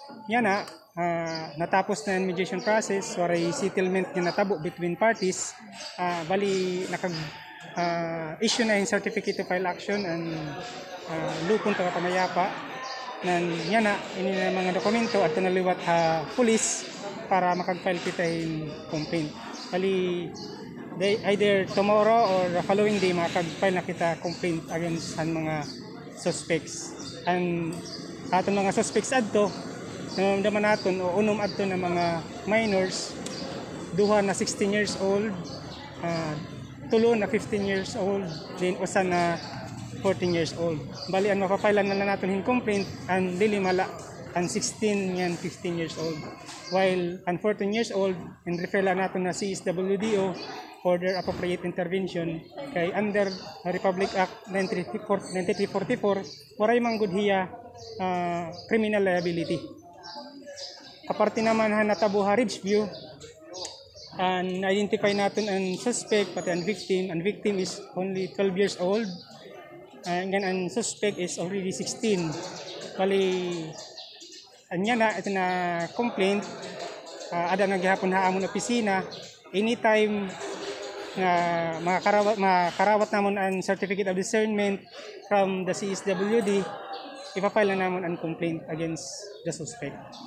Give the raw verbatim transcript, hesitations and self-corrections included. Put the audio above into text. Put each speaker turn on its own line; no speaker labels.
yan na, uh, natapos na ang mediation process, waray settlement nga natabo between parties, uh, bali nakag uh, issue na yung certificate to file action and uh, lupon taga kamayapa nan yan na ini na mga dokumento at naliwat ha pulis para makag-file kita yung complaint. Bali they, either tomorrow or the following day makag-file na kita complaint against ang mga suspects. And atong mga suspects adto naman naton o unom adto na mga minors, duha na sixteen years old, uh, tulo na fifteen years old, then usa na fourteen years old. Bali ang mapapailan na lang naton hin complaint ang dili mala ang sixteen and fifteen years old, while ang fourteen years old in refer lang naton na C S W D O order appropriate intervention kay under Republic Act ninety-three forty-four waray manggod hiya uh, criminal liability. Aparte naman ha natabo ha Ridgeview, and identify natin ang suspect pati ang victim. Ang victim is only twelve years old, and then ang suspect is already sixteen. Bali anya na ito na complaint, uh, ada naghihapon ha amon opisina anytime nga makarawat makarawat namon ang certificate of discernment from the C S W D, ipafile na namon ang complaint against the suspect.